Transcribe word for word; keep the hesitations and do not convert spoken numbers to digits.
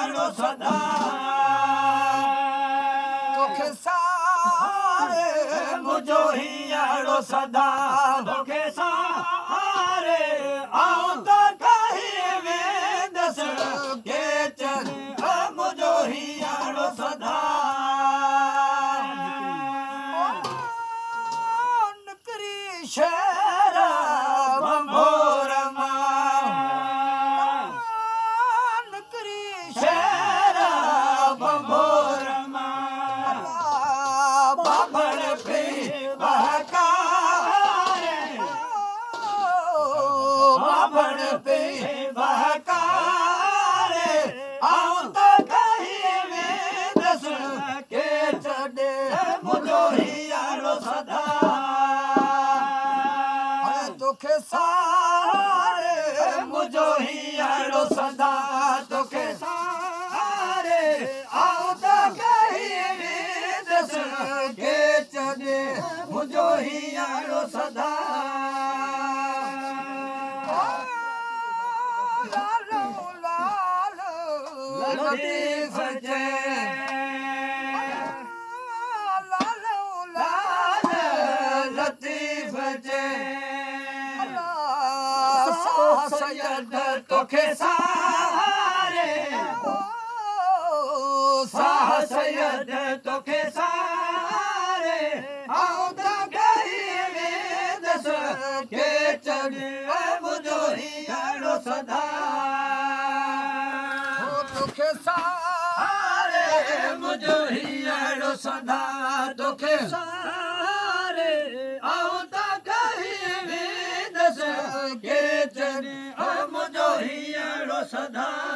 हीअरो सदा तोखे सारे मुंहिंजो हीअरो सदा तोखे सारे आऊं त कहीं वेंदसि के चल मुंहिंजो हीअरो सदा निकिरी शहर भंभोर मां निकिरी शहर भंभोर मां बाबड़ पे बहकारे बाबड़ पे बहकारे आऊं त कहीं वेंदसि के छॾे मुंहिंजो हीअरो सदा तोखे सारे मुंहिंजो हीअरो सदा तोखे सारे आऊं त कहीं वेंदसि के छॾे मुंहिंजो हीअरो सदा लालो लालो लतीफ़ जे लालो लाल लतीफ़ जे सैयद तोखे सारे साह सैयद तोखे सारे आऊं त कहीं वेंदसि के छॾे मुंहिंजो हीअरो सदा तोखे सारे मुंहिंजो हीअरो सदा तोखे सारे आऊं त कहीं वेंदसि के छॾे मुंहिंजो हीअरो सदा